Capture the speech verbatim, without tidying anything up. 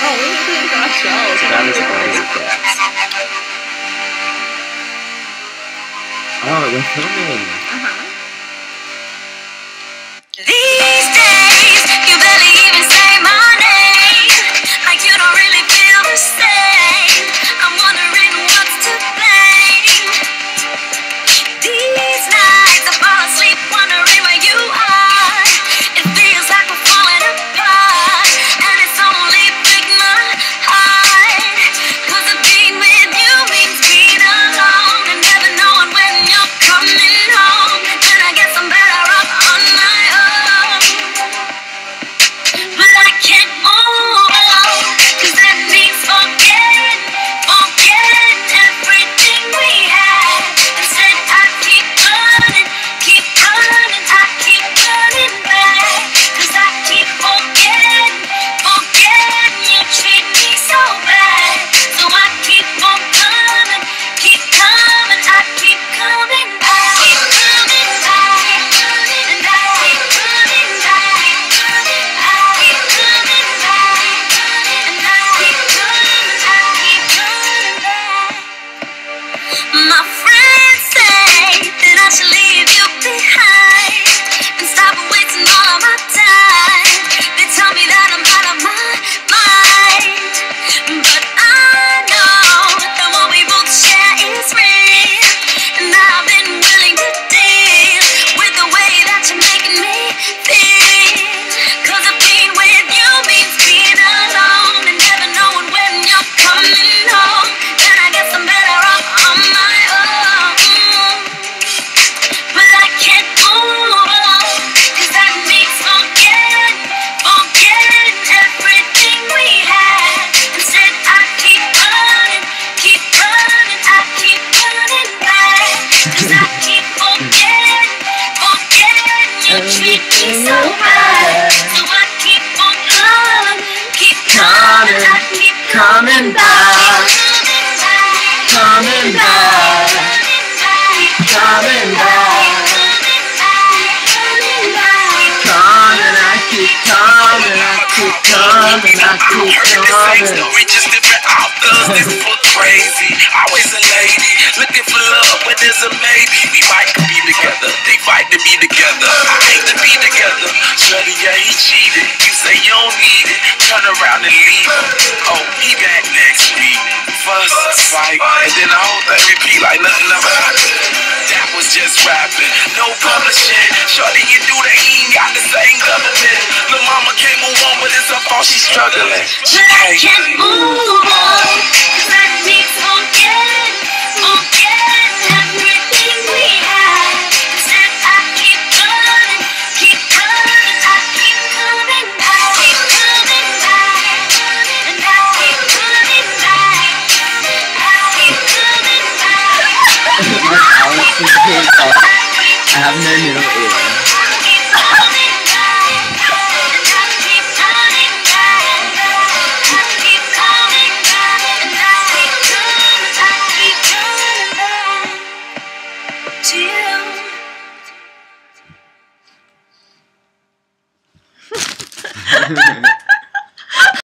Oh, we need to do our show. That is always best. Oh, we're filming. Uh-huh. These days, you barely even say my name. Like you don't really feel the same. I'm wondering what's to blame. These nights I fall asleep wondering where you are. It feels like we're falling apart, and it's only break my heart. Cause being with you means being alone and never knowing when you're coming home. And I guess I'm better off on my own. But I can't move alone, cause that means forgetting, forgetting everything we had. Instead I keep running, keep running, I keep running back. Cause I keep forgetting, forgetting you treat me so bad. So I keep on coming, keep coming, I keep coming back. Keep coming back, and I keep coming back. I keep coming back, and I keep coming, I keep coming back. My friends say that I should leave you behind and stop wasting all of my time. They tell me that I'm out of my mind, but I know that what we both share is real, and I've been willing to deal with the way that you're making me feel. Cause being with you means being alone and never knowing when you're coming home. And I guess I'm better off on my own. But I can't move alone, cause that means forgetting, forgetting everything we had. Instead I keep running, keep running, I keep running back. Cause I keep forgetting, forgetting you treat me so bad. So I keep on coming, keep coming, I keep Coming back, coming back, coming back, coming. I keep coming, I keep coming, I keep coming. Story just different authors, this book crazy. Always a lady, looking for love, but there's a maybe. We might be together, they fight to be together. I hate to be together. Shorty, yeah, he cheated. You say you don't need it, turn around and leave him. Oh, he back next week. Fuss, fight, and then the whole thing repeat like nothing ever happened. That was just rapping, no publishing. Shorty, you do that, he ain't got the same government. Lil' mama can't move on, but it's her fault she's struggling. She But I can't. can't move on, cause that means forgetting, forgetting everything we had. Instead I keep running, keep running, I keep coming back. Keep coming back, and I keep coming back. I keep coming back. Like Alex is here, I have no middle ear.